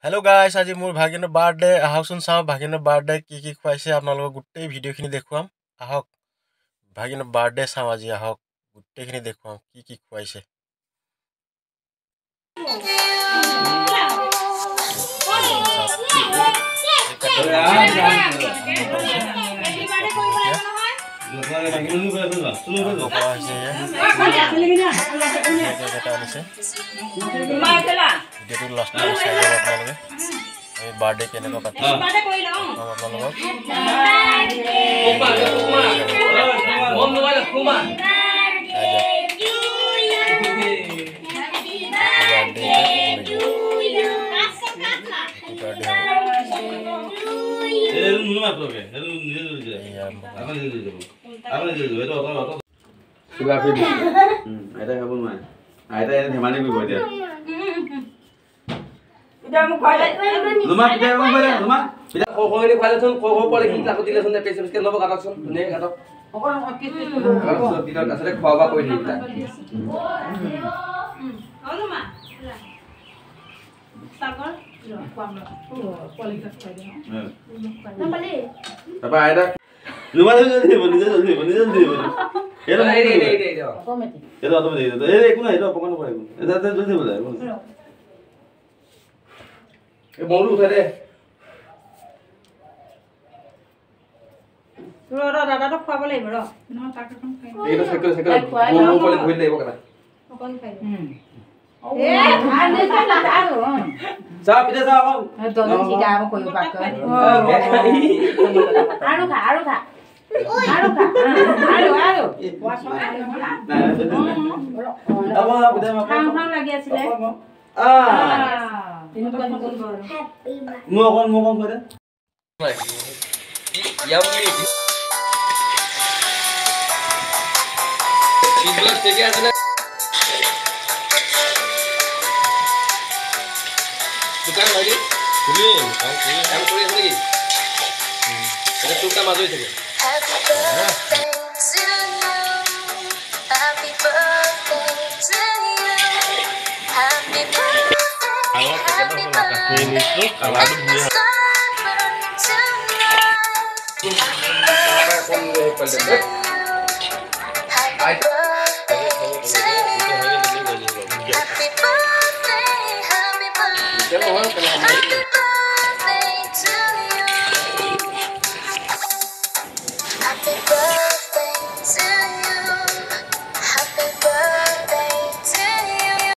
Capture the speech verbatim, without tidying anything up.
Hello guys आज मोर भागिনৰ birthday আহকচোন চাও ভাগিনৰ বাৰ্থডে কি কি খুৱাইছে আপোনালোকক গুটেই ভিডিওখিনি দেখুৱাম আহক ভাগিনৰ বাৰ্থডে চাও আজি আহক গুটেইখিনি দেখুৱাম কি কি খুৱাইছে बर्थडे के नेको पाती बर्थडे कोई लो हम अपन लोग मम मोबाइल कुमा बर्थडे टू यू बर्थडे ए नुमा लोगे ए नुजे अपन ले ले अपन ले ले तो तो सुगा फिर हम आइता खाबो माय आइता एने धेमानी भी बोल दिया Udah mau kuala. Rumah kita mau mana? Rumah? Kita kau kau ini kuala sun, kau kau boleh kita aku tidak sun, tapi sebesar nopo kata sun, ni kata. Kau orang kau kit itu. Kalau sun tidak asal kau apa kau ini kita. Kau rumah? Sabar. Kuam lah. Kualitas kuala. Nampak ni? Apa ada? Rumah tu jadi, bani jadi, bani jadi. Itu ni ni ni ni. Apa mati? Itu apa mati? Itu eh, aku na itu apa kau nak buat? Itu itu jadi boleh. ए मोरू उठा दे रो रो दादा तो खाब লাগিব रो न ताक कम खाइ एटा cycle cycle Moru पले भइल লাগিব कता कोन खाइ ए आने से ना आरो जा पिते जा अब दोनो सिगा अब कोइ पाक आरो खा आरो खा आरो खा आरो आरो वासो अब पिते म खाम खाम लागि आছিলে आ Mua con mua con thôi đấy. Giống như Ini segi ada. Bukan lagi? Kulit. Kamu kulit lagi. Ada suka masuk itu. Happy birthday to you. Happy birthday to you. Happy birthday. Ini tuh kalau ada dia. Happy birthday, happy birthday.